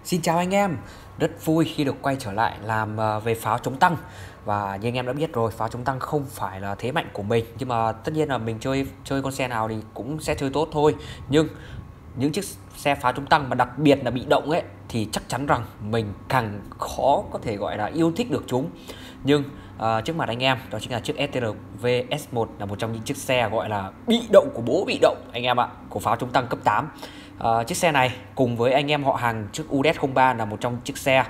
Xin chào anh em, rất vui khi được quay trở lại làm về pháo chống tăng. Và như anh em đã biết rồi, pháo chống tăng không phải là thế mạnh của mình, nhưng mà tất nhiên là mình chơi chơi con xe nào thì cũng sẽ chơi tốt thôi. Nhưng những chiếc xe pháo chống tăng mà đặc biệt là bị động ấy thì chắc chắn rằng mình càng khó có thể gọi là yêu thích được chúng. Nhưng trước mặt anh em đó chính là chiếc STRV S1, là một trong những chiếc xe gọi là bị động của bố bị động anh em ạ, của pháo chống tăng cấp 8. Chiếc xe này cùng với anh em họ hàng chiếc UZ03 là một trong chiếc xe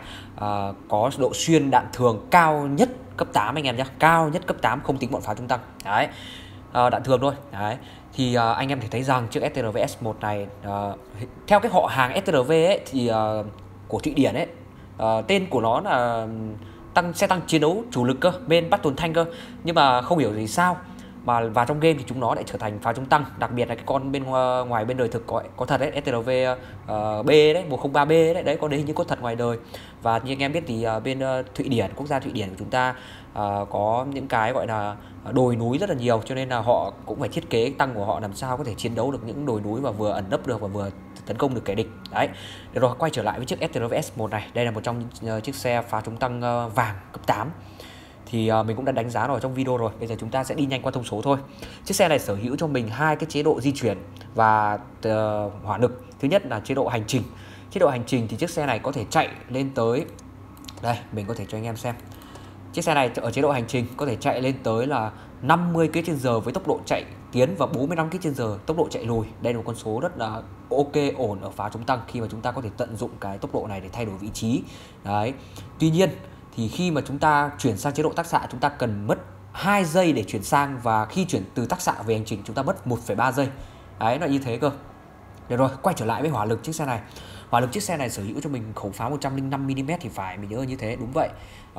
có độ xuyên đạn thường cao nhất cấp 8 anh em nhé, cao nhất cấp 8 không tính bọn pháo chống tăng đấy. Đạn thường thôi đấy. Thì anh em thể thấy rằng chiếc STRV S1 này theo cái họ hàng STRV ấy thì của Thụy Điển ấy, tên của nó là xe tăng chiến đấu chủ lực cơ, bên Battle Tank cơ, nhưng mà không hiểu gì sao mà vào trong game thì chúng nó lại trở thành pháo chống tăng. Đặc biệt là cái con bên ngoài bên đời thực có thật đấy, STRV B đấy, 103B đấy, có đấy như có thật ngoài đời. Và như anh em biết thì bên Thụy Điển, quốc gia Thụy Điển của chúng ta có những cái gọi là đồi núi rất là nhiều, cho nên là họ cũng phải thiết kế tăng của họ làm sao có thể chiến đấu được những đồi núi và vừa ẩn nấp được và vừa tấn công được kẻ địch đấy. Được rồi, quay trở lại với chiếc STRV S1 này. Đây là một trong những chiếc xe pháo chống tăng vàng cấp 8 thì mình cũng đã đánh giá rồi trong video rồi. Bây giờ chúng ta sẽ đi nhanh qua thông số thôi. Chiếc xe này sở hữu cho mình hai cái chế độ di chuyển và hỏa lực. Thứ nhất là chế độ hành trình. Chế độ hành trình thì chiếc xe này có thể chạy lên tới, đây mình có thể cho anh em xem. Chiếc xe này ở chế độ hành trình có thể chạy lên tới là 50 km/h với tốc độ chạy tiến và 45 km/h tốc độ chạy lùi. Đây là một con số rất là ok, ổn ở pháo chống tăng khi mà chúng ta có thể tận dụng cái tốc độ này để thay đổi vị trí. Đấy. Tuy nhiên thì khi mà chúng ta chuyển sang chế độ tác xạ, chúng ta cần mất 2 giây để chuyển sang, và khi chuyển từ tác xạ về hành trình chúng ta mất 1,3 giây. Đấy, nó như thế cơ. Được rồi, quay trở lại với hỏa lực chiếc xe này. Hỏa lực chiếc xe này sở hữu cho mình khẩu pháo 105mm thì phải, mình nhớ như thế, đúng vậy.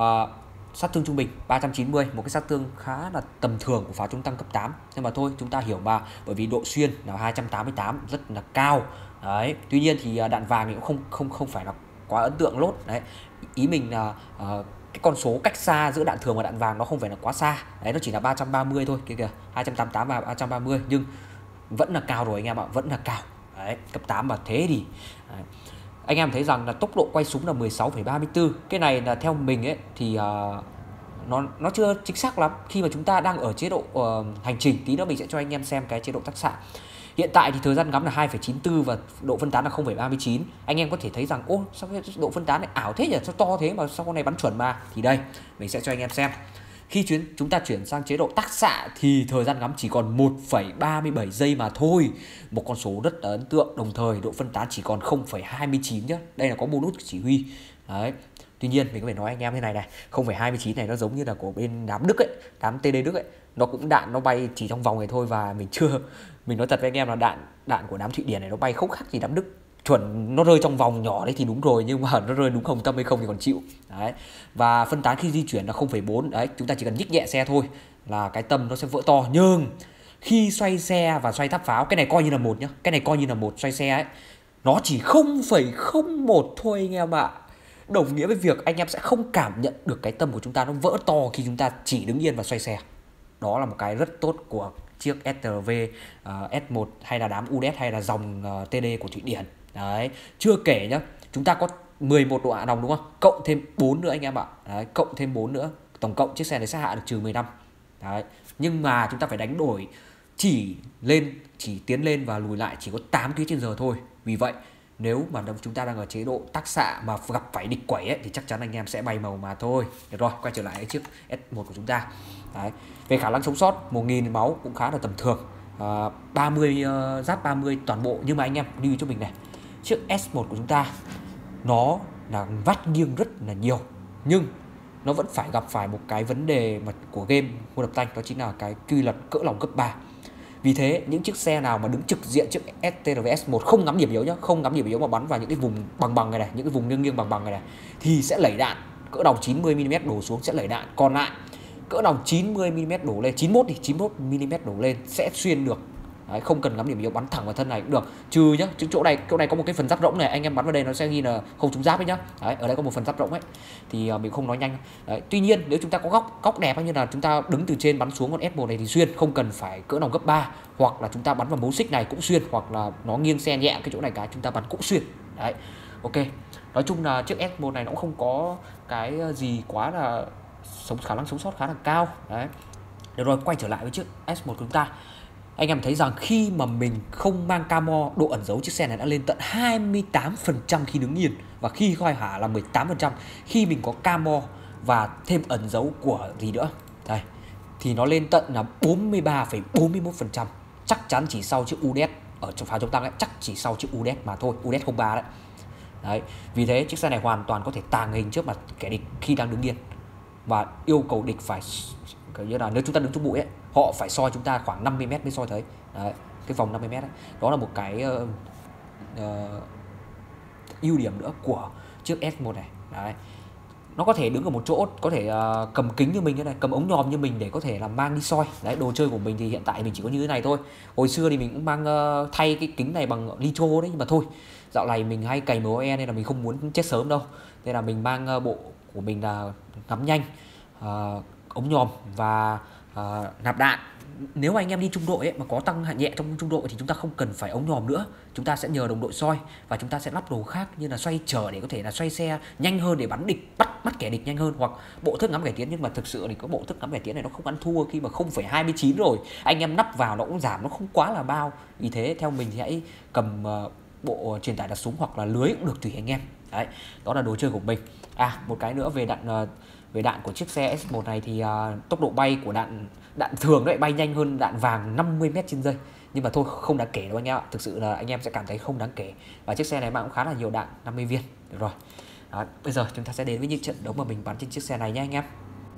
Sát thương trung bình 390, một cái sát thương khá là tầm thường của pháo chống tăng cấp 8. Nhưng mà thôi, chúng ta hiểu mà, bởi vì độ xuyên là 288 rất là cao. Đấy, tuy nhiên thì đạn vàng thì cũng không phải là quá ấn tượng lốt đấy. Ý mình là cái con số cách xa giữa đạn thường và đạn vàng nó không phải là quá xa. Đấy, nó chỉ là 330 thôi, kìa, 288 và 330, nhưng vẫn là cao rồi anh em ạ, vẫn là cao. Đấy, cấp 8 mà thế thì đấy. Anh em thấy rằng là tốc độ quay súng là 16,34. Cái này là theo mình ấy thì nó chưa chính xác lắm khi mà chúng ta đang ở chế độ hành trình. Tí nữa mình sẽ cho anh em xem cái chế độ tác xạ. Hiện tại thì thời gian ngắm là 2,94 và độ phân tán là 0,39. Anh em có thể thấy rằng ô, sao cái độ phân tán này ảo thế nhỉ, sao to thế mà sao con này bắn chuẩn mà. Thì đây, mình sẽ cho anh em xem. Khi chúng ta chuyển sang chế độ tác xạ thì thời gian ngắm chỉ còn 1,37 giây mà thôi. Một con số rất ấn tượng, đồng thời độ phân tán chỉ còn 0,29 nhá. Đây là có bonus chỉ huy. Đấy. Tuy nhiên mình có phải nói anh em thế này này, 0,29 này nó giống như là của bên đám Đức ấy, đám TD Đức ấy. Nó cũng đạn nó bay chỉ trong vòng này thôi, và mình nói thật với anh em là đạn của đám Thụy Điển này nó bay không khác gì đám Đức. Chuẩn nó rơi trong vòng nhỏ đấy thì đúng rồi, nhưng mà nó rơi đúng hồng tâm hay không thì còn chịu. Đấy. Và phân tán khi di chuyển là 0,4. Đấy, chúng ta chỉ cần nhích nhẹ xe thôi là cái tâm nó sẽ vỡ to. Nhưng khi xoay xe và xoay tháp pháo, cái này coi như là một nhá, cái này coi như là một, xoay xe ấy, nó chỉ 0,01 thôi anh em ạ. Đồng nghĩa với việc anh em sẽ không cảm nhận được cái tâm của chúng ta nó vỡ to khi chúng ta chỉ đứng yên và xoay xe. Đó là một cái rất tốt của chiếc STRV S1 hay là đám UZ hay là dòng TD của Thụy Điển. Đấy, chưa kể nhá, chúng ta có 11 độ hạ nòng đúng không? Cộng thêm 4 nữa anh em ạ. Đấy, cộng thêm 4 nữa. Tổng cộng chiếc xe này sẽ hạ được trừ 15. Đấy. Nhưng mà chúng ta phải đánh đổi chỉ tiến lên và lùi lại chỉ có 8 km/h thôi. Vì vậy, nếu mà chúng ta đang ở chế độ tác xạ mà gặp phải địch quẩy ấy, thì chắc chắn anh em sẽ bay màu mà thôi. Được rồi, quay trở lại chiếc S1 của chúng ta. Đấy. Về khả năng sống sót, 1000 máu cũng khá là tầm thường. 30 giáp 30 toàn bộ. Nhưng mà anh em lưu ý cho mình này, chiếc S1 của chúng ta nó là vắt nghiêng rất là nhiều, nhưng nó vẫn phải gặp phải một cái vấn đề mà của game World of Tanks, đó chính là cái quy luật cỡ lòng cấp 3. Vì thế những chiếc xe nào mà đứng trực diện trước STRV S1 không ngắm điểm yếu nhá, không ngắm điểm yếu mà bắn vào những cái vùng bằng này, những cái vùng nghiêng bằng này thì sẽ lẩy đạn cỡ nòng 90mm đổ xuống, sẽ lẩy đạn. Còn lại cỡ nòng 90mm đổ lên, 91mm đổ lên sẽ xuyên được. Đấy, không cần ngắm điểm yếu, bắn thẳng vào thân này cũng được. Trừ nhá, chứ chỗ này có một cái phần giáp rỗng này, anh em bắn vào đây nó sẽ ghi là không trúng giáp ấy nhá. Đấy, ở đây có một phần giáp rỗng ấy thì mình không nói nhanh. Đấy, tuy nhiên nếu chúng ta có góc đẹp như là chúng ta đứng từ trên bắn xuống con S1 này thì xuyên, không cần phải cỡ nòng cấp 3, hoặc là chúng ta bắn vào mấu xích này cũng xuyên, hoặc là nó nghiêng xe nhẹ cái chỗ này cái chúng ta bắn cũng xuyên. Đấy. Ok, nói chung là chiếc S1 này nó cũng không có cái gì quá là khả năng sống sót khá là cao đấy. Được rồi, quay trở lại với chiếc S1 của chúng ta. Anh em thấy rằng khi mà mình không mang camo, độ ẩn dấu chiếc xe này đã lên tận 28% khi đứng yên, và khi khoi hả là 18%. Khi mình có camo và thêm ẩn dấu của gì nữa đây thì nó lên tận là 43,41%. Chắc chắn chỉ sau chiếc UDET ở trong pháo chống tăng ấy, chắc chỉ sau chiếc UDET mà thôi, UDET 03 đấy. Đấy, vì thế chiếc xe này hoàn toàn có thể tàng hình trước mặt kẻ địch khi đang đứng yên, và yêu cầu địch phải kiểu như là nếu chúng ta đứng trong bụi ấy, họ phải soi chúng ta khoảng 50m mới soi thấy. Đấy, cái vòng 50m ấy. Đó là một cái ưu điểm nữa của chiếc S1 này. Đấy, nó có thể đứng ở một chỗ, có thể cầm kính như mình như này, cầm ống nhòm như mình để có thể là mang đi soi. Đấy, đồ chơi của mình thì hiện tại mình chỉ có như thế này thôi. Hồi xưa thì mình cũng mang thay cái kính này bằng litro đấy, nhưng mà thôi, dạo này mình hay cày MOE nên là mình không muốn chết sớm đâu. Nên là mình mang bộ của mình là ngắm nhanh, ống nhòm và nạp đạn. Nếu anh em đi trung đội ấy, mà có tăng hạng nhẹ trong trung đội thì chúng ta không cần phải ống nhòm nữa, chúng ta sẽ nhờ đồng đội soi, và chúng ta sẽ lắp đồ khác như là xoay trở để có thể là xoay xe nhanh hơn để bắn địch, bắt kẻ địch nhanh hơn, hoặc bộ thức ngắm cải tiến. Nhưng mà thực sự thì có bộ thức ngắm cải tiến này nó không ăn thua khi mà 0,29 rồi, anh em nắp vào nó cũng giảm, nó không quá là bao. Vì thế theo mình thì hãy cầm bộ truyền tải đặt súng hoặc là lưới cũng được, tùy anh em. Đấy, đó là đồ chơi của mình. Một cái nữa về đạn của chiếc xe S1 này thì tốc độ bay của đạn thường đấy, bay nhanh hơn đạn vàng 50m/giây. Nhưng mà thôi, không đáng kể đâu anh em ạ. Thực sự là anh em sẽ cảm thấy không đáng kể. Và chiếc xe này cũng khá là nhiều đạn, 50 viên. Được rồi. Đó, bây giờ chúng ta sẽ đến với những trận đấu mà mình bắn trên chiếc xe này nhé anh em.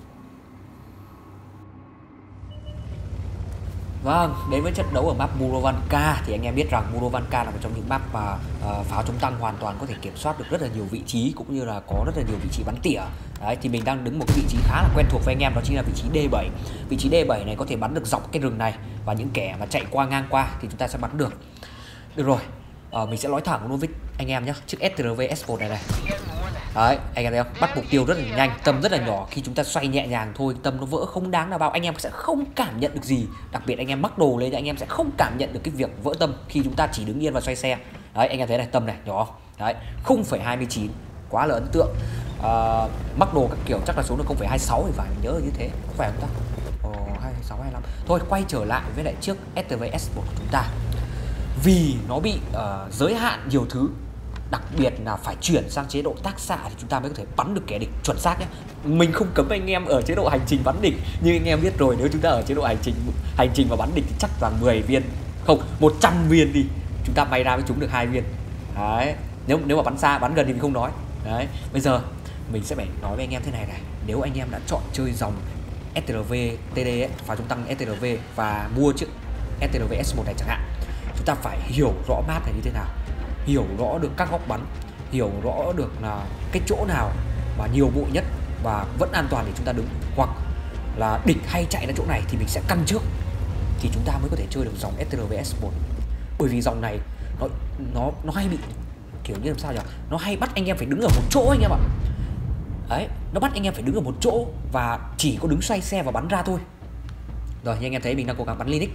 Vâng, đến với trận đấu ở map Murovanka thì anh em biết rằng Murovanka là một trong những map mà pháo chống tăng hoàn toàn có thể kiểm soát được rất là nhiều vị trí, cũng như là có rất là nhiều vị trí bắn tỉa. Đấy, thì mình đang đứng một cái vị trí khá là quen thuộc với anh em, đó chính là vị trí D7. Vị trí D7 này có thể bắn được dọc cái rừng này, và những kẻ mà chạy ngang qua thì chúng ta sẽ bắn được. Được rồi, mình sẽ nói thẳng luôn với anh em nhé, chiếc STRV S1 này. Đấy, anh em thấy không? Bắt mục tiêu rất là nhanh, tâm rất là nhỏ. Khi chúng ta xoay nhẹ nhàng thôi, tâm nó vỡ không đáng là bao, anh em sẽ không cảm nhận được gì. Đặc biệt anh em mắc đồ lên thì anh em sẽ không cảm nhận được cái việc vỡ tâm khi chúng ta chỉ đứng yên và xoay xe. Đấy, anh em thấy này, tâm này, nhỏ. Đấy, 0,29, quá là ấn tượng. Mắc đồ các kiểu chắc là số được 0,26 thì phải, mình nhớ như thế, có phải không ta? 26, 25. Thôi, quay trở lại với lại chiếc STV S1 của chúng ta. Vì nó bị giới hạn nhiều thứ, đặc biệt là phải chuyển sang chế độ tác xạ thì chúng ta mới có thể bắn được kẻ địch chuẩn xác nhé. Mình không cấm anh em ở chế độ hành trình bắn địch, nhưng anh em biết rồi, nếu chúng ta ở chế độ hành trình và bắn địch thì chắc là 10 viên, không, 100 viên đi, chúng ta bay ra với chúng được 2 viên. Đấy, nếu mà bắn xa, bắn gần thì mình không nói. Đấy, bây giờ mình sẽ phải nói với anh em thế này này, nếu anh em đã chọn chơi dòng STRV TD ấy, pháo chống tăng STRV và mua chiếc STRV S1 này chẳng hạn, chúng ta phải hiểu rõ map này như thế nào, hiểu rõ được các góc bắn, hiểu rõ được là cái chỗ nào mà nhiều bụi nhất và vẫn an toàn để chúng ta đứng, hoặc là địch hay chạy đến chỗ này thì mình sẽ căn trước, thì chúng ta mới có thể chơi được dòng STRV S1. Bởi vì dòng này nó hay bị kiểu như làm sao nhỉ, nó hay bắt anh em phải đứng ở một chỗ anh em ạ. Đấy, nó bắt anh em phải đứng ở một chỗ và chỉ có đứng xoay xe và bắn ra thôi. Rồi, như anh em thấy mình đang cố gắng bắn Linux.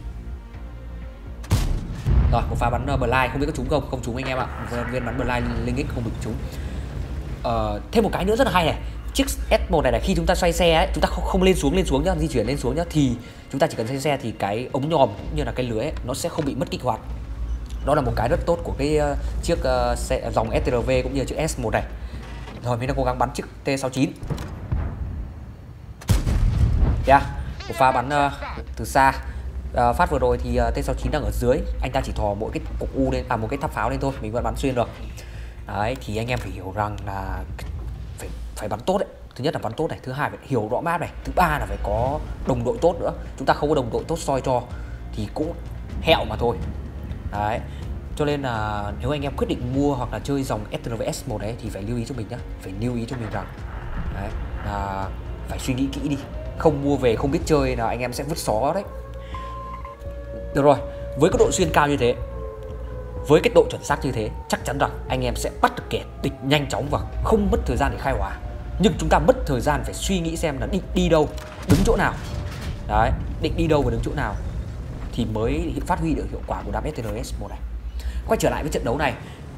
Rồi, một pha bắn blind, không biết có trúng không? Không trúng anh em ạ. Viên bắn blind Linux không bị trúng. Thêm một cái nữa rất là hay này, chiếc S1 này khi chúng ta xoay xe ấy, chúng ta không lên xuống nhá, di chuyển lên xuống nhá, thì chúng ta chỉ cần xoay xe thì cái ống nhòm cũng như là cái lưới ấy, nó sẽ không bị mất kích hoạt. Đó là một cái rất tốt của cái chiếc dòng STRV cũng như chiếc S1 này. Rồi, mình đang cố gắng bắn chiếc T69. Một pha bắn từ xa. Phát vừa rồi thì T69 đang ở dưới, anh ta chỉ thò mỗi cái cục U lên, một cái tháp pháo lên thôi, mình vẫn bắn xuyên được. Đấy, thì anh em phải hiểu rằng là phải bắn tốt đấy. Thứ nhất là bắn tốt này, thứ hai phải hiểu rõ map này, thứ ba là phải có đồng đội tốt nữa. Chúng ta không có đồng đội tốt soi cho thì cũng hẹo mà thôi. Đấy, cho nên là nếu anh em quyết định mua hoặc là chơi dòng STRV S1 đấy thì phải lưu ý cho mình nhá, phải lưu ý cho mình rằng đấy, là phải suy nghĩ kỹ đi, không mua về không biết chơi là anh em sẽ vứt xó đấy. Được rồi, với cái độ xuyên cao như thế, với cái độ chuẩn xác như thế, chắc chắn rằng anh em sẽ bắt được kẻ địch nhanh chóng và không mất thời gian để khai hỏa. Nhưng chúng ta mất thời gian phải suy nghĩ xem là đi đâu, đứng chỗ nào. Đấy, định đi đâu và đứng chỗ nào thì mới phát huy được hiệu quả của đám STRV S1 này. Quay trở lại với trận đấu này,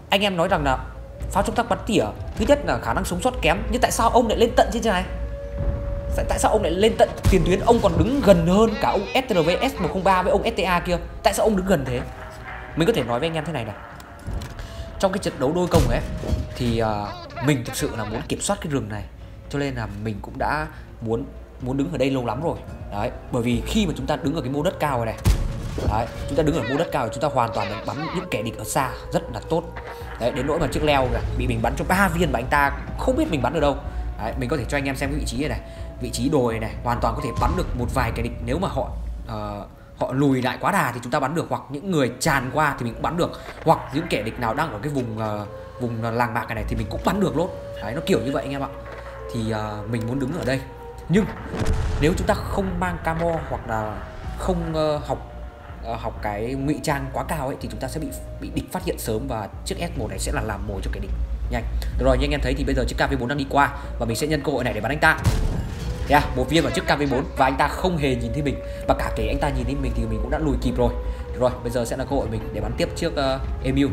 anh em nói rằng là pháo chống tăng bắn tỉa thứ nhất là khả năng sống sót kém, nhưng tại sao ông lại lên tận trên này? Tại sao ông lại lên tận tiền tuyến? Ông còn đứng gần hơn cả ông STRV S103 với ông STA kia. Tại sao ông đứng gần thế? Mình có thể nói với anh em thế này này. Trong cái trận đấu đôi công ấy thì mình thực sự là muốn kiểm soát cái rừng này, cho nên là mình cũng đã muốn đứng ở đây lâu lắm rồi. Đấy, bởi vì khi mà chúng ta đứng ở cái mô đất cao này, đấy, chúng ta đứng ở mô đất cao thì chúng ta hoàn toàn được bắn những kẻ địch ở xa rất là tốt. Đấy, đến nỗi mà chiếc leo kìa bị mình bắn cho 3 viên mà anh ta không biết mình bắn ở đâu. Đấy, mình có thể cho anh em xem cái vị trí này, vị trí đồi này hoàn toàn có thể bắn được một vài kẻ địch. Nếu mà họ lùi lại quá đà thì chúng ta bắn được, hoặc những người tràn qua thì mình cũng bắn được, hoặc những kẻ địch nào đang ở cái vùng làng mạc này thì mình cũng bắn được luôn. Đấy, nó kiểu như vậy anh em ạ. Thì mình muốn đứng ở đây, nhưng nếu chúng ta không mang camo hoặc là không học cái ngụy trang quá cao ấy thì chúng ta sẽ bị địch phát hiện sớm, và chiếc S1 này sẽ là làm mồi cho kẻ địch nhanh. Được rồi, như anh em thấy thì bây giờ chiếc KV4 đang đi qua và mình sẽ nhân cơ hội này để bắn anh ta. Một viên vào chiếc KV4 và anh ta không hề nhìn thấy mình, và cả kể anh ta nhìn thấy mình thì mình cũng đã lùi kịp rồi. Được rồi, bây giờ sẽ là cơ hội mình để bắn tiếp chiếc Emu.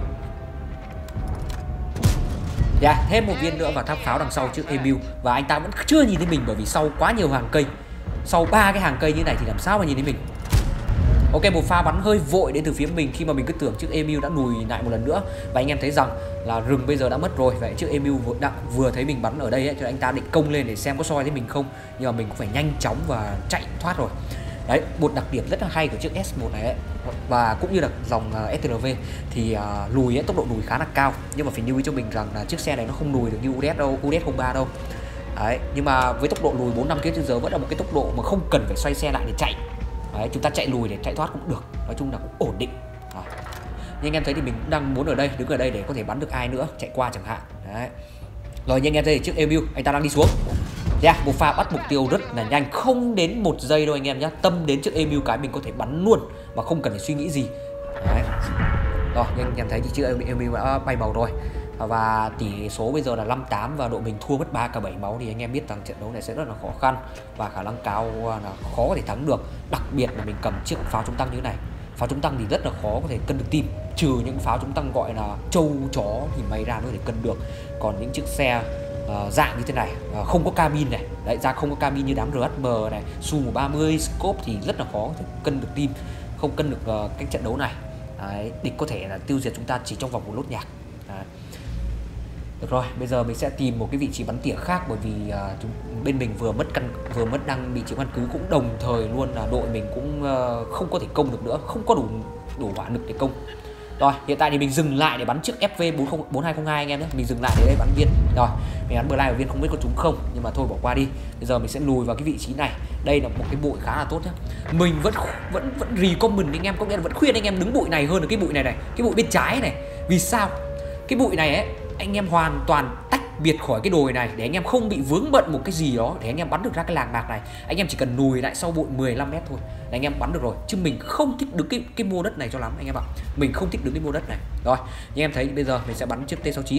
Thêm một viên nữa vào tháp pháo đằng sau chiếc Emu, và anh ta vẫn chưa nhìn thấy mình bởi vì sau quá nhiều hàng cây, sau 3 cái hàng cây như này thì làm sao mà nhìn thấy mình. Ok, một pha bắn hơi vội đến từ phía mình khi mà mình cứ tưởng chiếc Emu đã lùi lại một lần nữa, và anh em thấy rằng là rừng bây giờ đã mất rồi. Vậy chiếc Emu vừa thấy mình bắn ở đây ấy, cho anh ta định công lên để xem có soi thấy mình không, nhưng mà mình cũng phải nhanh chóng và chạy thoát rồi. Đấy, một đặc điểm rất là hay của chiếc S1 này ấy, và cũng như là dòng STRV thì lùi ấy, tốc độ lùi khá là cao, nhưng mà phải lưu ý cho mình rằng là chiếc xe này nó không lùi được như UDS đâu, UDS03 đâu. Đấy, nhưng mà với tốc độ lùi 45 km/h vẫn là một cái tốc độ mà không cần phải xoay xe lại để chạy. Đấy, chúng ta chạy lùi để chạy thoát cũng được, nói chung là cũng ổn định. Như anh em thấy thì mình cũng đang muốn ở đây, đứng ở đây để có thể bắn được ai nữa chạy qua chẳng hạn. Đấy. Rồi, như anh em thấy thì chiếc Emu anh ta đang đi xuống. Một pha bắt mục tiêu rất là nhanh, không đến 1 giây đâu anh em nhé. Tâm đến chiếc Emu cái mình có thể bắn luôn mà không cần phải suy nghĩ gì. Đấy. Rồi, như anh em thấy thì chiếc Emu đã bay màu rồi, và tỷ số bây giờ là 5-8 và đội mình thua mất 3 cả 7 máu, thì anh em biết rằng trận đấu này sẽ rất là khó khăn và khả năng cao là khó có thể thắng được, đặc biệt là mình cầm chiếc pháo chống tăng như thế này. Pháo chống tăng thì rất là khó có thể cân được team, trừ những pháo chống tăng gọi là trâu chó thì may ra mới có thể cân được. Còn những chiếc xe dạng như thế này không có cabin này, đấy, ra không có cabin như đám RHM này, Su-130 scope thì rất là khó có thể cân được team, không cân được cái trận đấu này. Đấy, địch có thể là tiêu diệt chúng ta chỉ trong vòng một lốt nhạc. Đấy. Được rồi, bây giờ mình sẽ tìm một cái vị trí bắn tỉa khác, bởi vì bên mình vừa mất đang bị chịu căn cứ, cũng đồng thời luôn là đội mình cũng không có thể công được nữa, không có đủ hỏa lực để công. Rồi, hiện tại thì mình dừng lại để bắn chiếc FV4202 anh em nhé. Mình dừng lại để đây bắn viên. Rồi, mình bắn Blind viên không biết có trúng không, nhưng mà thôi bỏ qua đi. Bây giờ mình sẽ lùi vào cái vị trí này. Đây là một cái bụi khá là tốt nhé. Mình vẫn recommend anh em, có nghĩa là vẫn khuyên anh em đứng bụi này hơn là cái bụi này này, cái bụi bên trái này. Vì sao? Cái bụi này ấy, anh em hoàn toàn tách biệt khỏi cái đồi này để anh em không bị vướng bận một cái gì đó để anh em bắn được ra cái làng mạc này. Anh em chỉ cần lùi lại sau bụi 15 m thôi là anh em bắn được rồi, chứ mình không thích đứng cái mô đất này cho lắm anh em ạ. Mình không thích đứng cái mô đất này. Rồi, như em thấy bây giờ mình sẽ bắn chiếc T69.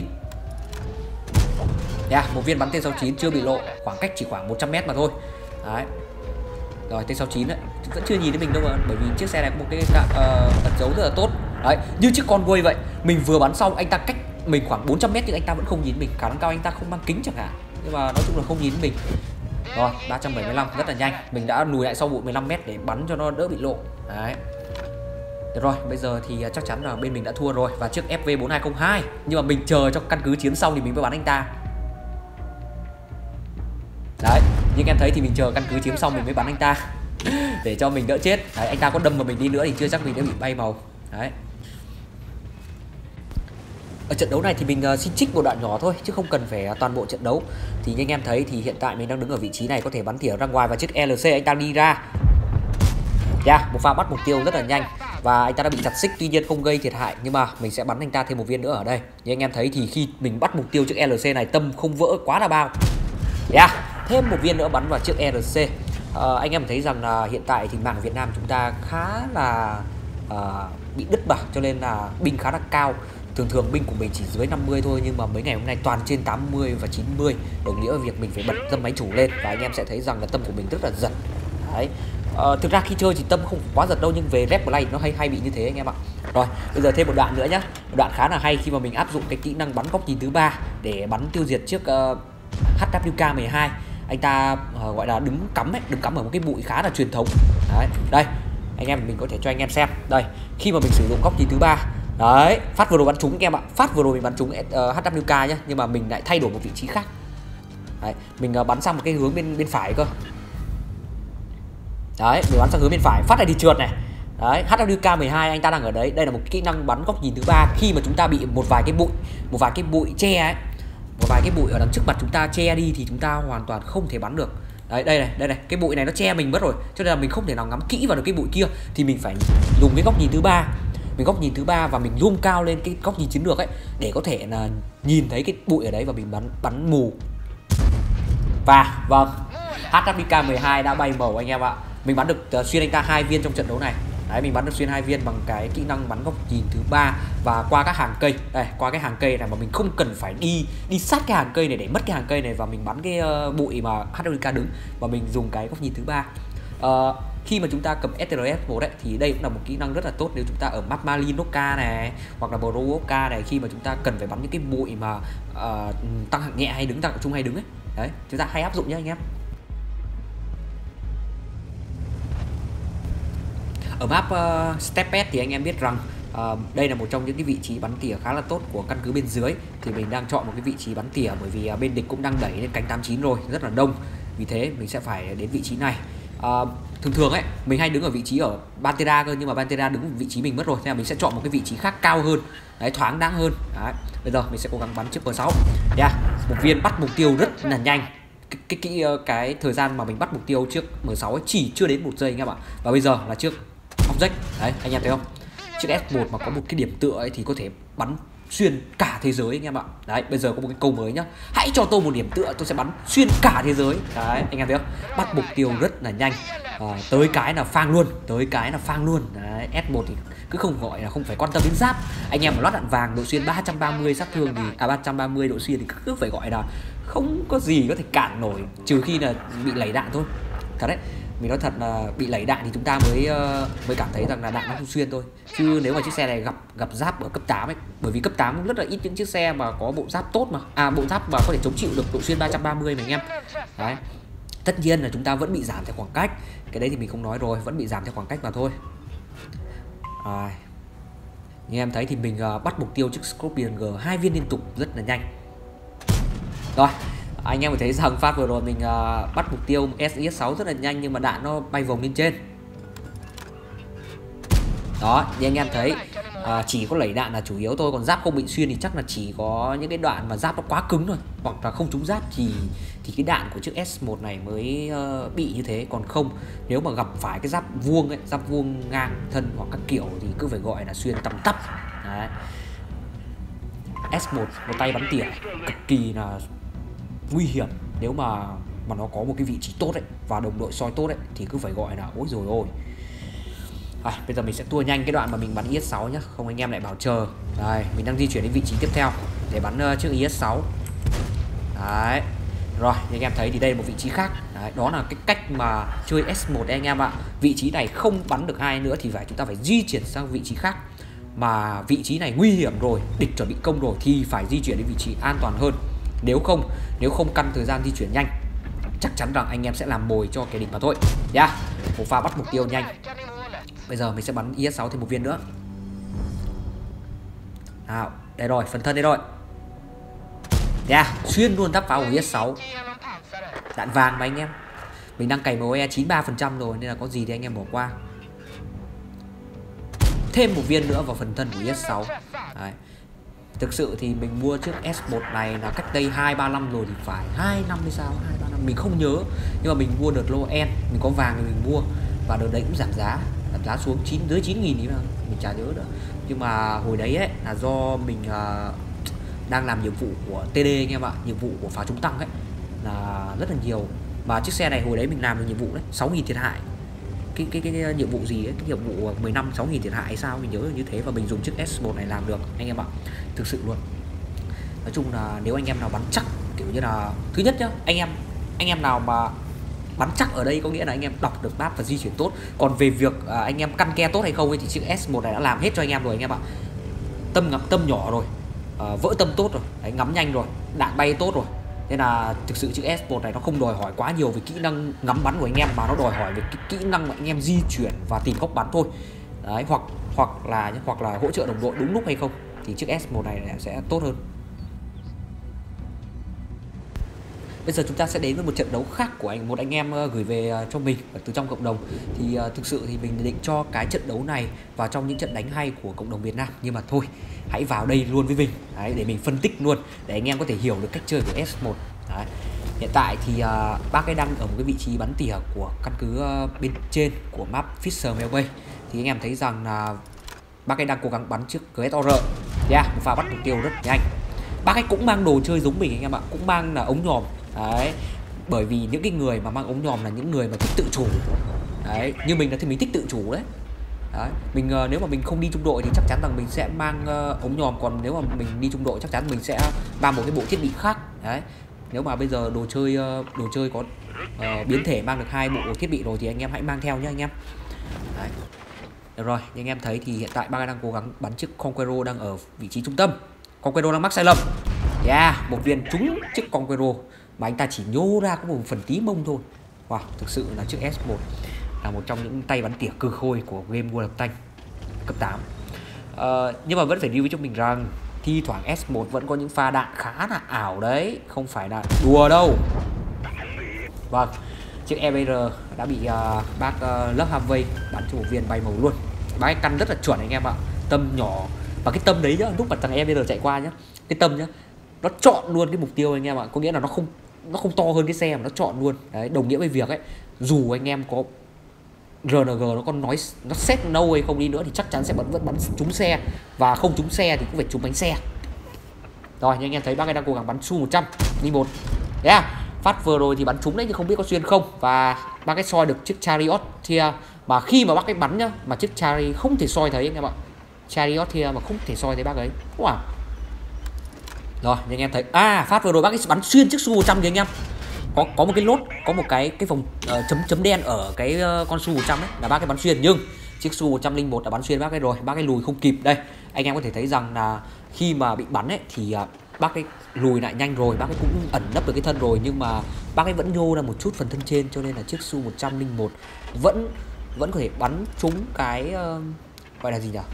Một viên bắn T69 chưa bị lộ, khoảng cách chỉ khoảng 100 m mà thôi. Đấy. Rồi, T69 đấy vẫn chưa nhìn thấy mình đâu mà, bởi vì chiếc xe này có một cái ẩn dấu rất là tốt. Đấy, như chiếc Convoy vậy, mình vừa bắn xong anh ta cách mình khoảng 400 m nhưng anh ta vẫn không nhìn mình, khả năng cao anh ta không mang kính chẳng hạn, nhưng mà nói chung là không nhìn mình. Rồi, 375 rất là nhanh, mình đã lùi lại sau bụi 15 m để bắn cho nó đỡ bị lộ. Đấy. Được rồi, bây giờ thì chắc chắn là bên mình đã thua rồi, và chiếc FV4202, nhưng mà mình chờ cho căn cứ chiến xong thì mình mới bắn anh ta. Đấy, như anh em thấy thì mình chờ căn cứ chiếm xong mình mới bắn anh ta để cho mình đỡ chết. Đấy, anh ta có đâm vào mình đi nữa thì chưa chắc mình đã bị bay màu. Đấy. Ở trận đấu này thì mình xin trích một đoạn nhỏ thôi chứ không cần phải toàn bộ trận đấu. Thì như anh em thấy thì hiện tại mình đang đứng ở vị trí này, có thể bắn tỉa ra ngoài, và chiếc LC anh ta đi ra. Một pha bắt mục tiêu rất là nhanh và anh ta đã bị chặt xích, tuy nhiên không gây thiệt hại, nhưng mà mình sẽ bắn anh ta thêm một viên nữa ở đây. Như anh em thấy thì khi mình bắt mục tiêu chiếc LC này, tâm không vỡ quá là bao. Thêm một viên nữa bắn vào chiếc LC. Anh em thấy rằng là hiện tại thì mạng Việt Nam chúng ta khá là bị đứt bảng, cho nên là binh khá là cao. Thường binh của mình chỉ dưới 50 thôi, nhưng mà mấy ngày hôm nay toàn trên 80 và 90, đồng nghĩa việc mình phải bật dâm máy chủ lên, và anh em sẽ thấy rằng là tâm của mình rất là giật. Đấy. Thực ra khi chơi thì tâm không quá giật đâu, nhưng về rep play nó hay bị như thế anh em ạ. Rồi bây giờ thêm một đoạn nữa nhá, một đoạn khá là hay khi mà mình áp dụng cái kỹ năng bắn góc nhìn thứ ba để bắn tiêu diệt trước HWK12. Anh ta gọi là đứng cắm ở một cái bụi khá là truyền thống. Đấy, đây anh em mình có thể cho anh em xem đây, khi mà mình sử dụng góc nhìn thứ ba đấy, phát vừa rồi bắn trúng anh em ạ, phát vừa rồi mình bắn trúng HWK nhá, nhưng mà mình lại thay đổi một vị trí khác. Đấy, mình bắn sang một cái hướng bên phải cơ. Đấy, mình bắn sang hướng bên phải, phát này thì trượt này. Đấy, HWK12 anh ta đang ở đấy. Đây là một kỹ năng bắn góc nhìn thứ ba khi mà chúng ta bị một vài cái bụi che ấy, một vài cái bụi ở đằng trước mặt chúng ta che đi thì chúng ta hoàn toàn không thể bắn được. Đấy, đây này, cái bụi này nó che mình mất rồi, cho nên là mình không thể nào ngắm kỹ vào được cái bụi kia, thì mình phải dùng cái góc nhìn thứ ba. Mình góc nhìn thứ ba và mình zoom cao lên cái góc nhìn chiến lược ấy để có thể là nhìn thấy cái bụi ở đấy và mình bắn mù. Và vâng, HWK12 đã bay màu anh em ạ. Mình bắn được xuyên anh ta 2 viên trong trận đấu này. Đấy, mình bắn được xuyên 2 viên bằng cái kỹ năng bắn góc nhìn thứ ba và qua các hàng cây. Đây, qua cái hàng cây này mà mình không cần phải đi sát cái hàng cây này để mất cái hàng cây này, và mình bắn cái bụi mà HWK đứng và mình dùng cái góc nhìn thứ ba. Khi mà chúng ta cầm STRS1 đấy thì đây cũng là một kỹ năng rất là tốt nếu chúng ta ở map Malinoka này hoặc là Browoka này, khi mà chúng ta cần phải bắn những cái bụi mà tăng hạng nhẹ hay đứng, tăng hạng trung hay đứng ấy. Đấy, chúng ta hay áp dụng nhé anh em. Ở map Stepet thì anh em biết rằng đây là một trong những cái vị trí bắn tỉa khá là tốt của căn cứ bên dưới, thì mình đang chọn một cái vị trí bắn tỉa bởi vì bên địch cũng đang đẩy lên cánh 89 rồi, rất là đông, vì thế mình sẽ phải đến vị trí này. Thường ấy mình hay đứng ở vị trí ở Pantera cơ, nhưng mà Pantera đứng ở vị trí mình mất rồi, thế là mình sẽ chọn một cái vị trí khác cao hơn, đấy, thoáng đáng hơn. Đấy, bây giờ mình sẽ cố gắng bắn trước M6 nha. Một viên bắt mục tiêu rất là nhanh. Cái thời gian mà mình bắt mục tiêu trước M6 ấy chỉ chưa đến 1 giây anh em ạ. Và bây giờ là trước object. Đấy, anh em thấy không? Chiếc S1 mà có một cái điểm tựa ấy thì có thể bắn xuyên cả thế giới anh em ạ. Đấy, bây giờ có một cái câu mới nhá. Hãy cho tôi một điểm tựa, tôi sẽ bắn xuyên cả thế giới. Đấy, anh em thấy không? Bắt mục tiêu rất là nhanh. Tới cái là phang luôn. Đấy, S1 thì cứ không gọi là không phải quan tâm đến giáp. Anh em mà lót đạn vàng độ xuyên 330 sát thương thì 330 độ xuyên thì cứ phải gọi là không có gì có thể cản nổi, trừ khi là bị lẩy đạn thôi. Thật đấy, mình nói thật là bị lẩy đạn thì chúng ta mới cảm thấy rằng là đạn nó không xuyên thôi, chứ nếu mà chiếc xe này gặp giáp ở cấp 8 ấy, bởi vì cấp 8 rất là ít những chiếc xe mà có bộ giáp tốt bộ giáp mà có thể chống chịu được độ xuyên 330 mà anh em. Đấy, tất nhiên là chúng ta vẫn bị giảm theo khoảng cách, cái đấy thì mình không nói rồi, vẫn bị giảm theo khoảng cách mà thôi. Như em thấy thì mình bắt mục tiêu trước Scorpion G 2 viên liên tục rất là nhanh. Rồi, anh em có thấy rằng phát vừa rồi mình bắt mục tiêu SIS6 rất là nhanh, nhưng mà đạn nó bay vòng lên trên. Đó, như anh em thấy chỉ có lẩy đạn là chủ yếu thôi, còn giáp không bị xuyên thì chắc là chỉ có những cái đoạn mà giáp nó quá cứng rồi, hoặc là không trúng giáp thì cái đạn của chiếc S1 này mới bị như thế. Còn không, nếu mà gặp phải cái giáp vuông ấy, giáp vuông ngang thân hoặc các kiểu thì cứ phải gọi là xuyên tầm tắp. Đấy. S1 một tay bắn tỉa cực kỳ là nguy hiểm, nếu mà nó có một cái vị trí tốt ấy và đồng đội soi tốt ấy thì cứ phải gọi là ôi rồi ôi. Bây giờ mình sẽ tua nhanh cái đoạn mà mình bắn IS-6 nhá, không anh em lại bảo chờ. Đây, mình đang di chuyển đến vị trí tiếp theo để bắn trước IS-6. Đấy. Rồi, như anh em thấy thì đây là một vị trí khác. Đấy, đó là cái cách mà chơi S1 đấy anh em ạ. Vị trí này không bắn được ai nữa thì chúng ta phải di chuyển sang vị trí khác. Mà vị trí này nguy hiểm rồi, địch chuẩn bị công rồi thì phải di chuyển đến vị trí an toàn hơn. Nếu không căn thời gian di chuyển nhanh, chắc chắn rằng anh em sẽ làm mồi cho kẻ địch mà thôi. Một pha bắt mục tiêu nhanh. Bây giờ mình sẽ bắn IS-6 thêm một viên nữa. Nào, đây rồi, phần thân đây rồi. Xuyên luôn giáp pháo của IS-6. Đạn vàng mà anh em. Mình đang cày MOE 93% rồi nên là có gì thì anh em bỏ qua. Thêm một viên nữa vào phần thân của IS-6. Đấy. Thực sự thì mình mua chiếc S1 này là cách đây 2-3 năm rồi thì phải 2 năm hay sao, 2-3 năm mình không nhớ. Nhưng mà mình mua đợt lô N, mình có vàng thì mình mua. Và đợt đấy cũng giảm giá xuống dưới 9.000 thì mình chả nhớ nữa. Nhưng mà hồi đấy ấy là do mình đang làm nhiệm vụ của TD anh em ạ, nhiệm vụ của phá chống tăng ấy là rất là nhiều. Và chiếc xe này hồi đấy mình làm được nhiệm vụ đấy 6.000 thiệt hại. Cái nhiệm vụ gì ấy, cái nhiệm vụ 10 năm 6.000 thiệt hại hay sao mình nhớ như thế, và mình dùng chiếc S1 này làm được anh em ạ. Thực sự luôn. Nói chung là nếu anh em nào bắn chắc kiểu như là thứ nhất nhá, anh em nào mà bắn chắc ở đây có nghĩa là anh em đọc được map và di chuyển tốt. Còn về việc anh em căn ke tốt hay không ấy, thì chiếc S1 này đã làm hết cho anh em rồi anh em ạ. Tâm nhỏ rồi, vỡ tâm tốt rồi, đấy, ngắm nhanh rồi, đạn bay tốt rồi. Nên là thực sự chiếc S1 này nó không đòi hỏi quá nhiều về kỹ năng ngắm bắn của anh em, mà nó đòi hỏi về cái kỹ năng mà anh em di chuyển và tìm góc bắn thôi. Đấy, hoặc là hỗ trợ đồng đội đúng lúc hay không thì chiếc S1 này sẽ tốt hơn. Bây giờ chúng ta sẽ đến với một trận đấu khác của một anh em gửi về cho mình từ trong cộng đồng. Thì thực sự thì mình định cho cái trận đấu này vào trong những trận đánh hay của cộng đồng Việt Nam, nhưng mà thôi, hãy vào đây luôn với mình. Đấy, để mình phân tích luôn để anh em có thể hiểu được cách chơi của S1. Đấy. Hiện tại thì bác ấy đang ở một cái vị trí bắn tỉa của căn cứ bên trên của map Fisherman Bay. Thì anh em thấy rằng là bác ấy đang cố gắng bắn trước GSOR. Một pha bắt mục tiêu rất nhanh. Bác ấy cũng mang đồ chơi giống mình anh em ạ, cũng mang là ống nhòm. Đấy, bởi vì những cái người mà mang ống nhòm là những người mà thích tự chủ. Đấy, như mình là thì mình thích tự chủ đấy. Đấy, mình nếu mà mình không đi trung đội thì chắc chắn rằng mình sẽ mang ống nhòm, còn nếu mà mình đi trung đội chắc chắn mình sẽ mang một cái bộ thiết bị khác. Đấy, nếu mà bây giờ đồ chơi có biến thể mang được 2 bộ thiết bị rồi thì anh em hãy mang theo nhé anh em. Đấy. Được rồi, như anh em thấy thì hiện tại bác đang cố gắng bắn chiếc Conqueror đang ở vị trí trung tâm. Conqueror đang mắc sai lầm. Một viên trúng chiếc Conqueror mà anh ta chỉ nhô ra có một phần tí mông thôi. Wow, thực sự là chiếc S1 là một trong những tay bắn tỉa cực khôi của game World of Tanks cấp 8. Nhưng mà vẫn phải lưu ý cho mình rằng thi thoảng S1 vẫn có những pha đạn khá là ảo đấy, không phải là đùa đâu. Vâng, chiếc EBR đã bị bác Love Harvey bắn cho một viên bay màu luôn. Bác ấy căn rất là chuẩn anh em ạ, tâm nhỏ. Và cái tâm đấy nhá, lúc mà thằng EBR chạy qua nhá, cái tâm nhá, nó chọn luôn cái mục tiêu anh em ạ, có nghĩa là nó không to hơn cái xe mà nó chọn luôn. Đấy, đồng nghĩa với việc ấy, dù anh em có RNG nó còn nói nó set no hay không đi nữa thì chắc chắn sẽ vẫn bắn trúng xe, và không trúng xe thì cũng phải trúng bánh xe. Rồi, như anh em thấy bác ấy đang cố gắng bắn Su-100 1. Phát vừa rồi thì bắn trúng đấy nhưng không biết có xuyên không, và bác ấy soi được chiếc Charioteer mà khi mà bác ấy bắn nhá, mà chiếc Chariot không thể soi thấy anh em ạ. Charioteer mà không thể soi thấy bác ấy. Wow. Rồi, như anh em thấy phát vừa rồi bác ấy bắn xuyên chiếc Su-100 kìa anh em. Có một cái lốt, có một cái vòng chấm đen ở cái con Su-100 ấy là bác ấy bắn xuyên, nhưng chiếc Su-101 đã bắn xuyên bác ấy rồi, bác ấy lùi không kịp. Đây, anh em có thể thấy rằng là khi mà bị bắn ấy thì bác ấy lùi lại nhanh rồi, bác ấy cũng ẩn nấp được cái thân rồi, nhưng mà bác ấy vẫn nhô ra một chút phần thân trên, cho nên là chiếc Su-101 vẫn có thể bắn trúng cái gọi là gì nhỉ?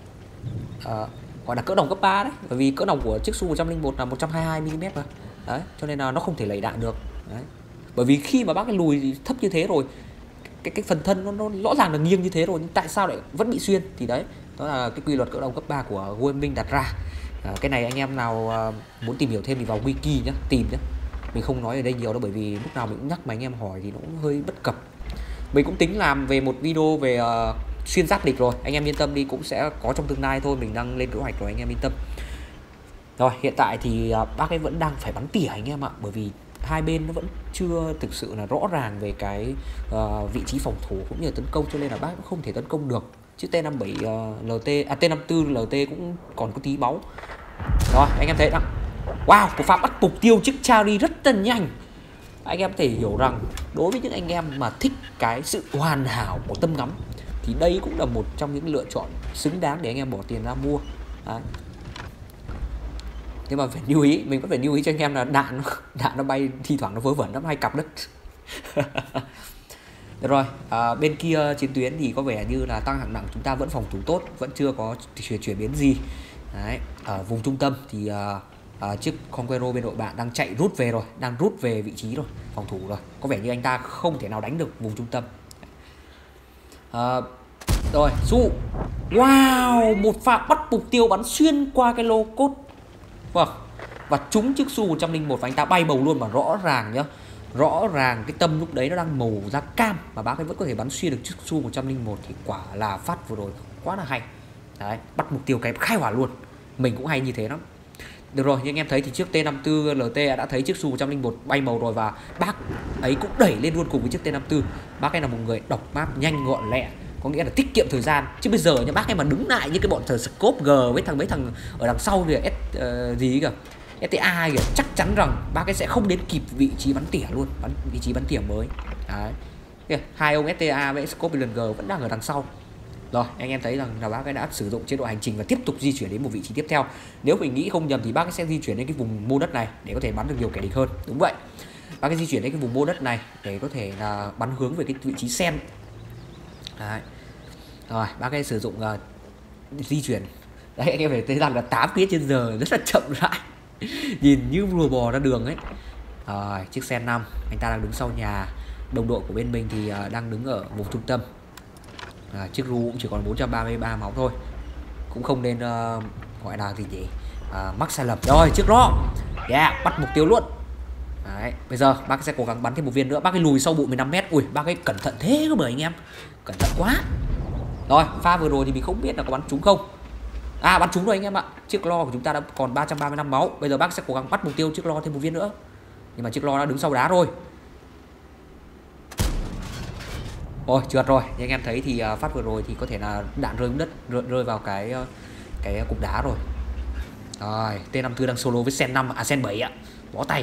Gọi là cỡ nòng cấp 3 đấy, bởi vì cỡ nòng của chiếc Su-101 là 122 mm mà. Đấy, cho nên là nó không thể lấy đạn được. Đấy. Bởi vì khi mà bác ấy lùi thấp như thế rồi, cái phần thân nó rõ ràng là nghiêng như thế rồi, nhưng tại sao lại vẫn bị xuyên? Thì đấy, đó là cái quy luật cỡ nòng cấp 3 của Gaming đặt ra. Cái này anh em nào muốn tìm hiểu thêm thì vào wiki nhé, tìm nhé. Mình không nói ở đây nhiều đâu, bởi vì lúc nào mình cũng nhắc mà anh em hỏi thì nó cũng hơi bất cập. Mình cũng tính làm về một video về xuyên giáp địch rồi, anh em yên tâm đi, cũng sẽ có trong tương lai thôi, mình đang lên kế hoạch rồi, anh em yên tâm. Rồi, hiện tại thì bác ấy vẫn đang phải bắn tỉa anh em ạ, bởi vì hai bên nó vẫn chưa thực sự là rõ ràng về cái vị trí phòng thủ cũng như là tấn công, cho nên là bác cũng không thể tấn công được. Chiếc T57 T54 LT cũng còn có tí máu. Rồi, anh em thấy đó. Wow, một pha bắt mục tiêu chiếc Charlie rất là nhanh. Anh em có thể hiểu rằng đối với những anh em mà thích cái sự hoàn hảo của tâm ngắm thì đây cũng là một trong những lựa chọn xứng đáng để anh em bỏ tiền ra mua. Đấy. Nhưng mà phải lưu ý, mình vẫn phải lưu ý cho anh em là đạn nó bay thi thoảng nó vớ vẩn lắm, hay cặp đất. Được rồi, bên kia chiến tuyến thì có vẻ như là tăng hạng nặng chúng ta vẫn phòng thủ tốt, vẫn chưa có chuyển biến gì. Đấy, ở vùng trung tâm thì chiếc Conqueror bên đội bạn đang chạy rút về rồi, đang rút về vị trí rồi, phòng thủ rồi. Có vẻ như anh ta không thể nào đánh được vùng trung tâm. Rồi, Su. Wow, một pha bắt mục tiêu bắn xuyên qua cái lô cốt. Vâng, và trúng chiếc Su-101 và anh ta bay màu luôn, mà rõ ràng nhá. Rõ ràng cái tâm lúc đấy nó đang màu da cam mà bác ấy vẫn có thể bắn xuyên được chiếc Su-101 thì quả là phát vừa rồi quá là hay. Đấy, bắt mục tiêu cái khai hỏa luôn. Mình cũng hay như thế lắm. Được rồi, như anh em thấy thì chiếc T54 LT đã thấy chiếc Su-101 bay màu rồi, và bác ấy cũng đẩy lên luôn cùng với chiếc T54. Bác ấy là một người đọc map nhanh gọn lẹ, có nghĩa là tiết kiệm thời gian. Chứ bây giờ nha, bác ấy mà đứng lại như cái bọn thờ Scope G với mấy thằng ở đằng sau kìa, gì kìa, STA kìa, chắc chắn rằng bác ấy sẽ không đến kịp vị trí bắn tỉa luôn, vị trí bắn tỉa mới. Đấy. Hai ông STA với Scorpion G vẫn đang ở đằng sau. Rồi, anh em thấy rằng là bác ấy đã sử dụng chế độ hành trình và tiếp tục di chuyển đến một vị trí tiếp theo. Nếu mình nghĩ không nhầm thì bác ấy sẽ di chuyển đến cái vùng mô đất này để có thể bắn được nhiều kẻ địch hơn. Đúng vậy. Bác ấy di chuyển đến cái vùng mô đất này để có thể là bắn hướng về cái vị trí sen. Đấy. Rồi, bác ấy sử dụng di chuyển. Đấy, anh em phải thấy rằng là 8 km/h rất là chậm rãi. Nhìn như rùa bò ra đường ấy. Rồi, chiếc xe 5, anh ta đang đứng sau nhà. Đồng đội của bên mình thì đang đứng ở vùng trung tâm. Chiếc Ru cũng chỉ còn 433 máu thôi, cũng không nên gọi là gì nhỉ, mắc sai lầm. Rồi, chiếc đó bắt mục tiêu luôn. Đấy, bây giờ bác sẽ cố gắng bắn thêm một viên nữa. Bác ấy lùi sau bụi 15m. Ui, bác ấy cẩn thận thế cơ bởi anh em, cẩn thận quá. Rồi, pha vừa rồi thì mình không biết là có bắn trúng không. Bắn trúng rồi anh em ạ. Chiếc lo của chúng ta đã còn 335 máu. Bây giờ bác sẽ cố gắng bắt mục tiêu chiếc lo thêm một viên nữa, nhưng mà chiếc lo đã đứng sau đá rồi. Ôi, trượt rồi. Như anh em thấy thì phát vừa rồi thì có thể là đạn rơi xuống đất, rơi vào cái cục đá rồi. Rồi, T54 đang solo với Sen 5, Sen 7 ạ. Bó tay.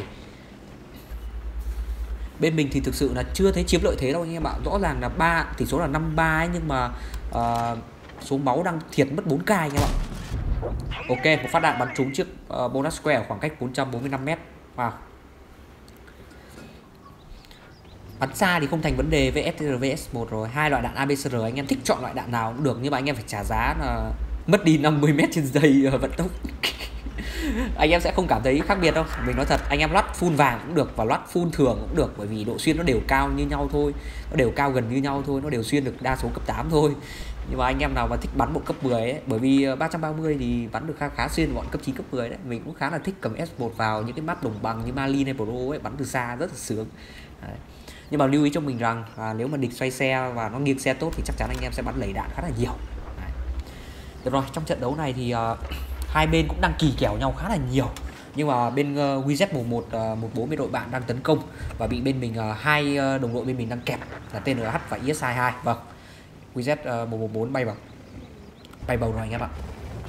Bên mình thì thực sự là chưa thấy chiếm lợi thế đâu anh em ạ. Rõ ràng là tỷ số là 5-3 ấy, nhưng mà số máu đang thiệt mất 4k anh em ạ. Ok, một phát đạn bắn trúng trước bonus square ở khoảng cách 445m. Wow. Bắn xa thì không thành vấn đề với SRVS1 rồi. Hai loại đạn ABCR anh em thích chọn loại đạn nào cũng được, nhưng mà anh em phải trả giá là mất đi 50m/giây vận tốc. Anh em sẽ không cảm thấy khác biệt đâu. Mình nói thật, anh em loát full vàng cũng được và loát full thường cũng được, bởi vì độ xuyên nó đều cao như nhau thôi, nó đều cao gần như nhau thôi, nó đều xuyên được đa số cấp 8 thôi. Nhưng mà anh em nào mà thích bắn một cấp 10 ấy, bởi vì 330 thì bắn được khá xuyên bọn cấp 9 cấp 10 đấy. Mình cũng khá là thích cầm S1 vào những cái map đồng bằng như Mali hay Pro ấy, bắn từ xa rất là sướng. Đấy. Nhưng mà lưu ý cho mình rằng nếu mà địch xoay xe và nó nghiêng xe tốt thì chắc chắn anh em sẽ bắn lẩy đạn khá là nhiều. Đấy. Được rồi, trong trận đấu này thì hai bên cũng đang kỳ kèo nhau khá là nhiều. Nhưng mà bên WZ1114 bên đội bạn đang tấn công và bị bên mình hai đồng đội bên mình đang kẹp là TNH và IS22. Vâng, WZ114 bay bầu rồi anh em ạ.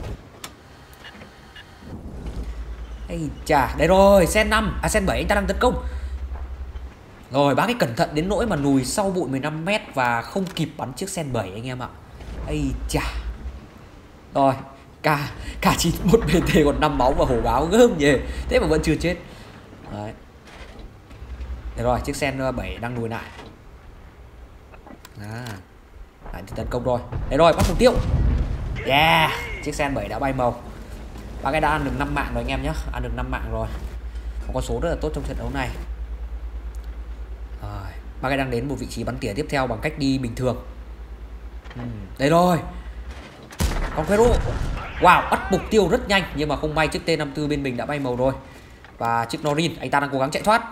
Ây chà, đây rồi, Sen 5, Sen 7 anh ta đang tấn công. Rồi, bác ấy cẩn thận đến nỗi mà lùi sau bụi 15m và không kịp bắn chiếc Sen 7 anh em ạ. Ây chà. Rồi, K91 BT còn 5 máu và hổ báo gớm nhỉ. Thế mà vẫn chưa chết. Đấy. Được rồi, chiếc Sen 7 đang lùi lại. Lại tấn công rồi. Đấy rồi, bắt mục tiêu. Yeah, chiếc Sen 7 đã bay màu. Bác ấy đã ăn được 5 mạng rồi anh em nhé. Ăn được 5 mạng rồi. Một con số rất là tốt trong trận đấu này. Bác ấy đang đến một vị trí bắn tỉa tiếp theo bằng cách đi bình thường. Đây rồi. Conquero. Wow, bắt mục tiêu rất nhanh. Nhưng mà không may chiếc T54 bên mình đã bay màu rồi. Và chiếc Norin, anh ta đang cố gắng chạy thoát.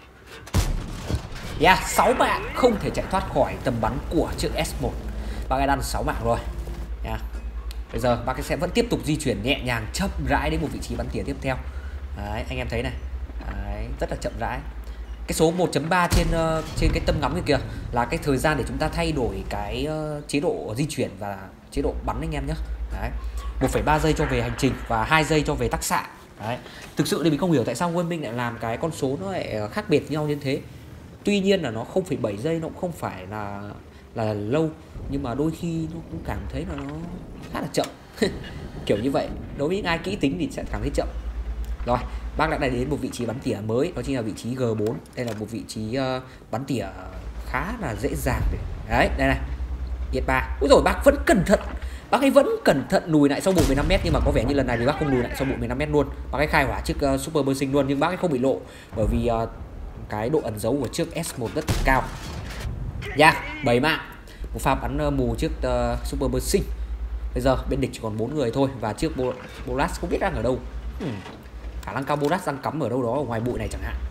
6 mạng. Không thể chạy thoát khỏi tầm bắn của chiếc S1. Bác ấy đang 6 mạng rồi. Bây giờ bác ấy sẽ vẫn tiếp tục di chuyển nhẹ nhàng, chậm rãi đến một vị trí bắn tỉa tiếp theo. Đấy, anh em thấy này. Đấy, rất là chậm rãi. Cái số 1.3 trên cái tâm ngắm kia kìa là cái thời gian để chúng ta thay đổi cái chế độ di chuyển và chế độ bắn anh em nhé. Đấy. 1,3 giây cho về hành trình và 2 giây cho về tác xạ. Đấy. Thực sự thì mình không hiểu tại sao Quân Minh lại làm cái con số nó lại khác biệt nhau như thế. Tuy nhiên là nó 0,7 giây nó cũng không phải là lâu, nhưng mà đôi khi nó cũng cảm thấy là nó khá là chậm. Kiểu như vậy. Đối với những ai kỹ tính thì sẽ cảm thấy chậm. Rồi, bác đã đến một vị trí bắn tỉa mới, đó chính là vị trí G4. Đây là một vị trí bắn tỉa khá là dễ dàng. Đấy, đây này. IS3. Úi rồi, bác vẫn cẩn thận. Bác ấy vẫn cẩn thận lùi lại sau bụi 15m, nhưng mà có vẻ như lần này thì bác không lùi lại sau bụi 15m luôn. Bác ấy khai hỏa chiếc Super Bursing luôn, nhưng bác ấy không bị lộ bởi vì cái độ ẩn giấu của chiếc S1 rất cao. 7 mạng. Một pha bắn mù chiếc Super Bursing. Bây giờ bên địch chỉ còn 4 người thôi và chiếc Bolas không biết đang ở đâu. Khả năng cao Bolas đang cắm ở đâu đó ở ngoài bụi này chẳng hạn.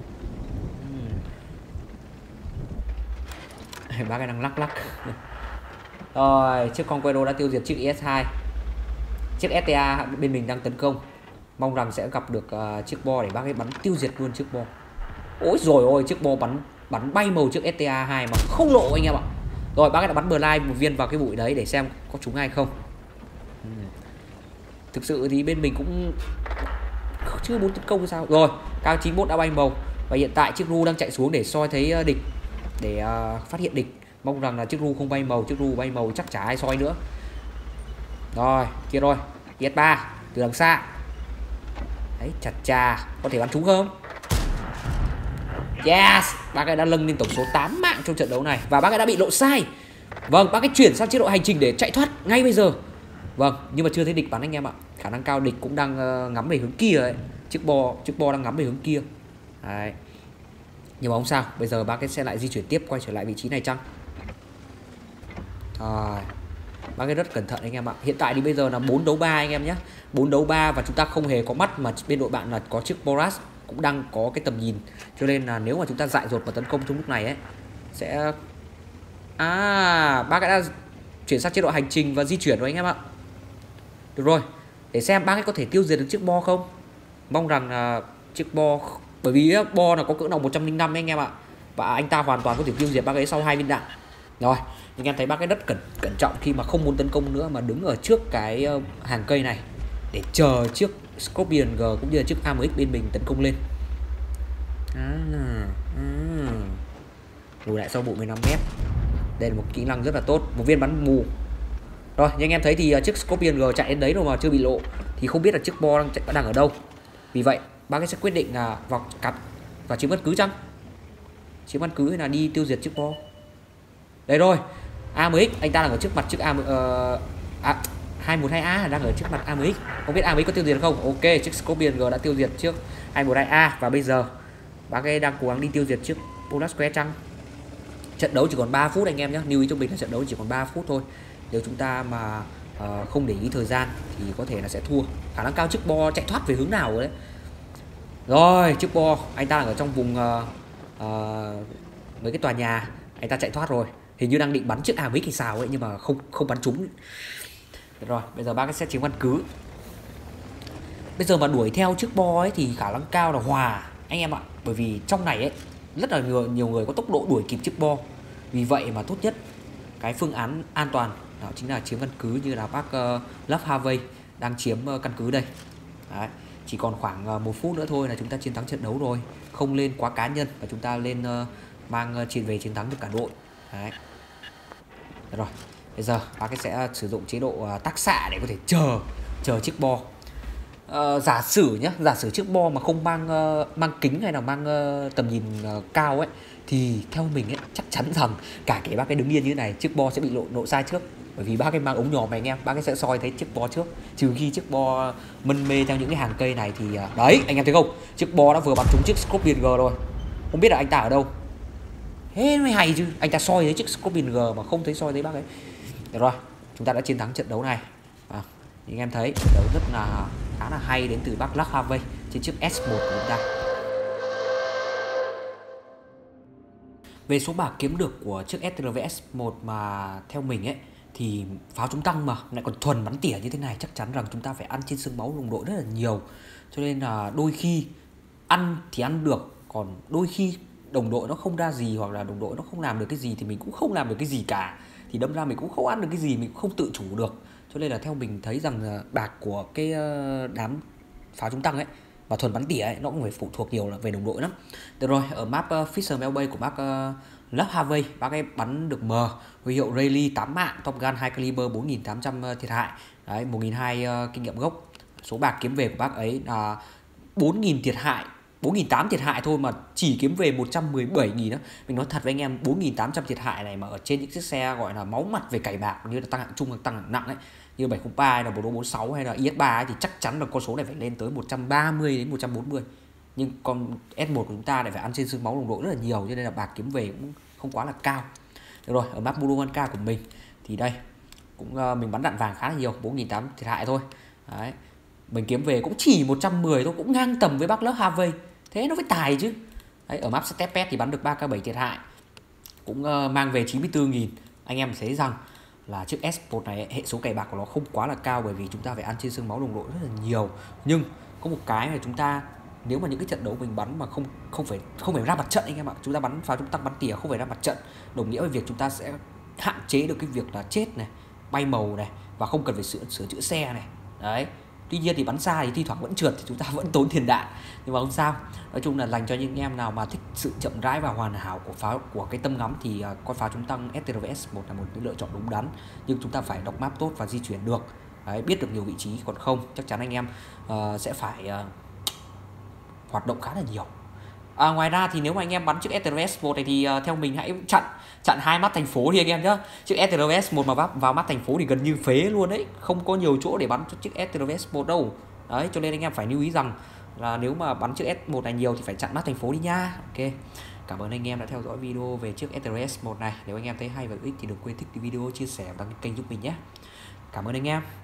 Bác ấy đang lắc. Rồi, chiếc Conquero đã tiêu diệt chiếc IS2. Chiếc STA bên mình đang tấn công. Mong rằng sẽ gặp được chiếc bo để bác ấy bắn tiêu diệt luôn chiếc bo. Ôi rồi ôi, chiếc bo bắn bay màu chiếc STA2 mà không lộ anh em ạ. Rồi, bác ấy đã bắn Blind một viên vào cái bụi đấy để xem có trúng hay không. Thực sự thì bên mình cũng chưa muốn tấn công hay sao? Rồi, K91 đã bay màu và hiện tại chiếc Ru đang chạy xuống để soi thấy địch, để phát hiện địch. Mong rằng là chiếc Ru không bay màu, chiếc Ru bay màu chắc chả ai soi nữa. Rồi, kia rồi, IS-3 từ đằng xa. Đấy, chà chà, có thể bắn trúng không? Yes, bác ấy đã nâng lên tổng số 8 mạng trong trận đấu này. Và bác ấy đã bị lộ sai. Vâng, bác ấy chuyển sang chế độ hành trình để chạy thoát ngay bây giờ. Vâng, nhưng mà chưa thấy địch bắn anh em ạ. Khả năng cao địch cũng đang ngắm về hướng kia ấy. Chiếc bo đang ngắm về hướng kia. Đấy. Nhưng mà không sao, bây giờ bác ấy sẽ lại di chuyển tiếp quay trở lại vị trí này chăng? Rồi. Bác ấy rất cẩn thận anh em ạ. Hiện tại thì bây giờ là 4 đấu 3 anh em nhé. 4 đấu 3 và chúng ta không hề có mắt, mà bên đội bạn là có chiếc Boras cũng đang có cái tầm nhìn. Cho nên là nếu mà chúng ta dại dột và tấn công trong lúc này ấy sẽ bác ấy đã chuyển sang chế độ hành trình và di chuyển rồi anh em ạ. Được rồi, để xem bác ấy có thể tiêu diệt được chiếc bo không. Mong rằng là chiếc bo, bởi vì bo là có cỡ nào 105 anh em ạ. Và anh ta hoàn toàn có thể tiêu diệt bác ấy sau 2 viên đạn. Rồi, anh em thấy bác ấy rất cẩn trọng khi mà không muốn tấn công nữa, mà đứng ở trước cái hàng cây này để chờ chiếc Scorpion G cũng như là chiếc AMX bên mình tấn công lên. Lùi lại sau bộ 15m. Đây là một kỹ năng rất là tốt, một viên bắn mù. Rồi, như anh em thấy thì chiếc Scorpion G chạy đến đấy rồi mà chưa bị lộ, thì không biết là chiếc bo đang ở đâu. Vì vậy, bác ấy sẽ quyết định là vào cặp và chiếm căn cứ chăng? Chiếm căn cứ hay là đi tiêu diệt chiếc bo? Đây rồi, AMX, anh ta đang ở trước mặt chiếc 212A đang ở trước mặt AMX. Không biết AMX có tiêu diệt không? Ok, chiếc Scorpion G đã tiêu diệt trước 212A và bây giờ bác ấy đang cố gắng đi tiêu diệt trước Polar Square chăng? Trận đấu chỉ còn 3 phút anh em nhé. Lưu ý cho mình là trận đấu chỉ còn 3 phút thôi. Nếu chúng ta mà không để ý thời gian thì có thể là sẽ thua. Khả năng cao chiếc bo chạy thoát về hướng nào rồi đấy. Rồi, chiếc bo anh ta đang ở trong vùng mấy cái tòa nhà. Anh ta chạy thoát rồi. Hình như đang định bắn chiếc AMX hay sao ấy, nhưng mà không bắn trúng. Được rồi, bây giờ bác ấy sẽ chiếm căn cứ. Bây giờ mà đuổi theo chiếc bo ấy thì khả năng cao là hòa anh em ạ. Bởi vì trong này ấy rất là nhiều người có tốc độ đuổi kịp chiếc bo. Vì vậy mà tốt nhất cái phương án an toàn đó chính là chiếm căn cứ, như là bác Love Harvey đang chiếm căn cứ đây. Đấy, chỉ còn khoảng 1 phút nữa thôi là chúng ta chiến thắng trận đấu rồi. Không lên quá cá nhân và chúng ta lên mang về chiến thắng được cả đội. Đấy. Được rồi, bây giờ bác ấy sẽ sử dụng chế độ tác xạ để có thể chờ chiếc bo. Giả sử nhé, giả sử chiếc bo mà không mang kính hay là mang tầm nhìn cao ấy, thì theo mình ấy chắc chắn rằng cả cái bác ấy đứng yên như thế này, chiếc bo sẽ bị lộ sai trước. Bởi vì bác ấy mang ống nhòm này anh em, bác ấy sẽ soi thấy chiếc bo trước. Trừ khi chiếc bo mân mê theo những cái hàng cây này thì đấy, anh em thấy không, chiếc bo đã vừa bắn trúng chiếc Scorpion G rồi. Không biết là anh ta ở đâu. Thế mới hay chứ, anh ta soi thấy chiếc Scorpion G mà không thấy soi thấy bác ấy. Được rồi, chúng ta đã chiến thắng trận đấu này. Anh em thấy trận đấu rất là khá là hay đến từ bác Love Harvey trên chiếc S1 của chúng ta. Về số bạc kiếm được của chiếc STRV S1 mà theo mình ấy, thì pháo chống tăng mà lại còn thuần bắn tỉa như thế này, chắc chắn rằng chúng ta phải ăn trên xương máu đồng đội rất là nhiều. Cho nên là đôi khi ăn thì ăn được, còn đôi khi đồng đội nó không ra gì, hoặc là đồng đội nó không làm được cái gì thì mình cũng không làm được cái gì cả. Thì đâm ra mình cũng không ăn được cái gì, mình cũng không tự chủ được. Cho nên là theo mình thấy rằng bạc của cái đám pháo chống tăng ấy và thuần bắn tỉa ấy, nó cũng phải phụ thuộc nhiều là về đồng đội lắm. Được rồi, ở map Fisherman Bay của bác Love Harvey, bác ấy bắn được M, huy hiệu Rayleigh 8 mạng, Top Gun 2 caliber 4.800 thiệt hại. Đấy, 1.200 kinh nghiệm gốc. Số bạc kiếm về của bác ấy là 4.000 thiệt hại, 4.800 thiệt hại thôi mà chỉ kiếm về 117.000 đó. Mình nói thật với anh em, 4.800 thiệt hại này mà ở trên những chiếc xe gọi là máu mặt về cày bạc, như là tăng hạng trung hoặc tăng hạng nặng ấy, như 703 hay là 4246 hay là IS3 ấy, thì chắc chắn là con số này phải lên tới 130 đến 140. Nhưng con S1 của chúng ta lại phải ăn trên xương máu đồng đội rất là nhiều, cho nên là bạc kiếm về cũng không quá là cao. Được rồi, ở map Budo 1K của mình thì đây cũng mình bắn đạn vàng khá là nhiều, 4.800 thiệt hại thôi. Đấy, mình kiếm về cũng chỉ 110 thôi, cũng ngang tầm với bác Love Harvey. Thế nó phải tài chứ. Đấy, ở map Stepet thì bắn được 3k7 thiệt hại, cũng mang về 94.000. Anh em thấy rằng là chiếc S1 này hệ số cày bạc của nó không quá là cao, bởi vì chúng ta phải ăn trên xương máu đồng đội rất là nhiều. Nhưng có một cái là chúng ta, nếu mà những cái trận đấu mình bắn mà không phải ra mặt trận anh em ạ, chúng ta bắn pháo chúng tăng bắn tỉa không phải ra mặt trận, đồng nghĩa với việc chúng ta sẽ hạn chế được cái việc là chết này, bay màu này, và không cần phải sửa chữa xe này. Đấy, Tuy nhiên thì bắn xa thì thi thoảng vẫn trượt thì chúng ta vẫn tốn tiền đạn, nhưng mà không sao. Nói chung là dành cho những anh em nào mà thích sự chậm rãi và hoàn hảo của pháo, của cái tâm ngắm thì con pháo chống tăng STRVS-1 là một lựa chọn đúng đắn. Nhưng chúng ta phải đọc map tốt và di chuyển được. Đấy, biết được nhiều vị trí, còn không chắc chắn anh em sẽ phải hoạt động khá là nhiều. Ngoài ra thì nếu mà anh em bắn chiếc STRVS-1 này thì theo mình hãy chặn hai mắt thành phố đi anh em nhé. Chiếc STRVS-1 mà vào mắt thành phố thì gần như phế luôn đấy, không có nhiều chỗ để bắn cho chiếc STRVS-1 đâu. Đấy, cho nên anh em phải lưu ý rằng là nếu mà bắn chiếc S1 này nhiều thì phải chặn mắt thành phố đi nha. Ok, cảm ơn anh em đã theo dõi video về chiếc STRVS-1 này. Nếu anh em thấy hay và hữu ích thì đừng quên thích video, chia sẻ và đăng ký kênh giúp mình nhé. Cảm ơn anh em.